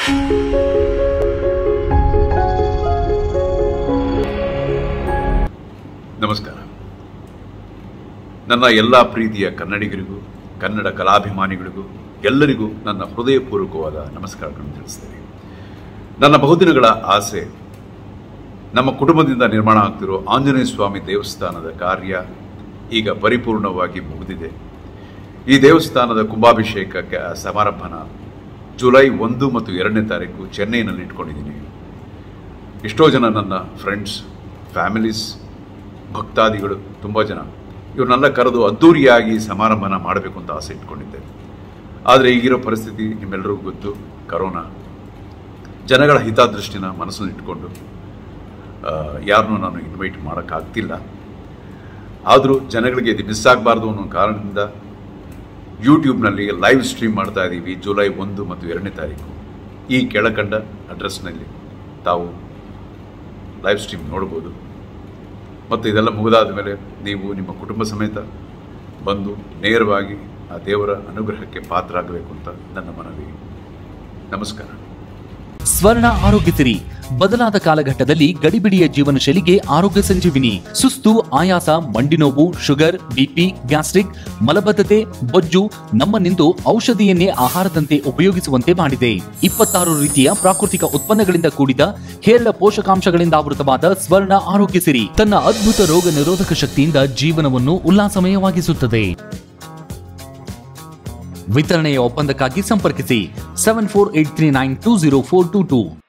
ನಮಸ್ಕಾರ. ನನ್ನ ಎಲ್ಲ ಪ್ರೀತಿಯ ಕನ್ನಡಿಗರಿಗೂ, ಕನ್ನಡ ಕಲಾಭಿಮಾನಿಗಳಿಗೂ ಎಲ್ಲರಿಗೂ ನನ್ನ ಹೃದಯಪೂರ್ವಕವಾದ ನಮಸ್ಕಾರಗಳನ್ನು ತಿಳಿಸ್ತೇನೆ. ನನ್ನ ಬಹುದಿನಗಳ ಆಸೆ, ನಮ್ಮ ಕುಟುಂಬದಿಂದ ನಿರ್ಮಾಣ ಆಗ್ತಿರೋ ಆಂಜನೇಯ ಸ್ವಾಮಿ ದೇವಸ್ಥಾನದ ಕಾರ್ಯ ಈಗ ಪರಿಪೂರ್ಣವಾಗಿ ಮುಗಿದಿದೆ. ಈ ದೇವಸ್ಥಾನದ ಕುಂಭಾಭಿಷೇಕಕ್ಕೆ ಸಮಾರಂಭನ ಜುಲೈ 1 ಮತ್ತು 2ನೇ ತಾರೀಕು ಚೆನ್ನೈನಲ್ಲಿ ಇಟ್ಕೊಂಡಿದ್ದೀನಿ. ಎಷ್ಟೋ ಜನ ನನ್ನ ಫ್ರೆಂಡ್ಸ್, ಫ್ಯಾಮಿಲೀಸ್, ಭಕ್ತಾದಿಗಳು, ತುಂಬ ಜನ ಇವ್ರನ್ನೆಲ್ಲ ಕರೆದು ಅದ್ದೂರಿಯಾಗಿ ಸಮಾರಂಭನ ಮಾಡಬೇಕು ಅಂತ ಆಸೆ ಇಟ್ಕೊಂಡಿದ್ದೆ. ಆದರೆ ಈಗಿರೋ ಪರಿಸ್ಥಿತಿ ನಿಮ್ಮೆಲ್ಲರಿಗೂ ಗೊತ್ತು. ಕರೋನಾ ಜನಗಳ ಹಿತದೃಷ್ಟಿನ ಮನಸ್ಸನ್ನು ಇಟ್ಕೊಂಡು ಯಾರನ್ನೂ ನಾನು ಇನ್ವೈಟ್ ಮಾಡೋಕ್ಕಾಗ್ತಿಲ್ಲ. ಆದರೂ ಜನಗಳಿಗೆ ಇದು ಮಿಸ್ ಆಗಬಾರ್ದು ಅನ್ನೋ ಕಾರಣದಿಂದ ಯೂಟ್ಯೂಬ್ನಲ್ಲಿ ಲೈವ್ ಸ್ಟ್ರೀಮ್ ಮಾಡ್ತಾ ಇದ್ದೀವಿ. ಜುಲೈ 1 ಮತ್ತು 2ನೇ ತಾರೀಕು ಈ ಕೆಳಕಂಡ ಅಡ್ರೆಸ್ನಲ್ಲಿ ತಾವು ಲೈವ್ ಸ್ಟ್ರೀಮ್ ನೋಡ್ಬೋದು. ಮತ್ತು ಇದೆಲ್ಲ ಮುಗಿದಾದ ಮೇಲೆ ನೀವು ನಿಮ್ಮ ಕುಟುಂಬ ಸಮೇತ ಬಂದು ನೇರವಾಗಿ ಆ ದೇವರ ಅನುಗ್ರಹಕ್ಕೆ ಪಾತ್ರರಾಗಬೇಕು ಅಂತ ನನ್ನ ಮನವಿ. ನಮಸ್ಕಾರ. ಸ್ವರ್ಣ ಆರೋಗ್ಯ ಸಿರಿ ಬದಲಾದ ಕಾಲಘಟ್ಟದಲ್ಲಿ ಗಡಿಬಿಡಿಯ ಜೀವನ ಶೈಲಿಗೆ ಆರೋಗ್ಯ ಸಂಜೀವಿನಿ. ಸುಸ್ತು, ಆಯಾಸ, ಮಂಡಿ ನೋವು, ಶುಗರ್, ಬಿಪಿ, ಗ್ಯಾಸ್ಟ್ರಿಕ್, ಮಲಬದ್ಧತೆ, ಬೊಜ್ಜು ನಮ್ಮನ್ನಿಂದು ಔಷಧಿಯನ್ನೇ ಆಹಾರದಂತೆ ಉಪಯೋಗಿಸುವಂತೆ ಮಾಡಿದೆ. 26 ರೀತಿಯ ಪ್ರಾಕೃತಿಕ ಉತ್ಪನ್ನಗಳಿಂದ ಕೂಡಿದ ಹೇರಳ ಪೋಷಕಾಂಶಗಳಿಂದ ಆವೃತವಾದ ಸ್ವರ್ಣ ಆರೋಗ್ಯ ಸಿರಿ ತನ್ನ ಅದ್ಭುತ ರೋಗ ನಿರೋಧಕ ಶಕ್ತಿಯಿಂದ ಜೀವನವನ್ನು ಉಲ್ಲಾಸಮಯವಾಗಿಸುತ್ತದೆ. ವಿತರಣೆಯ ಒಪ್ಪಂದಕ್ಕಾಗಿ ಸಂಪರ್ಕಿಸಿ 7483920422.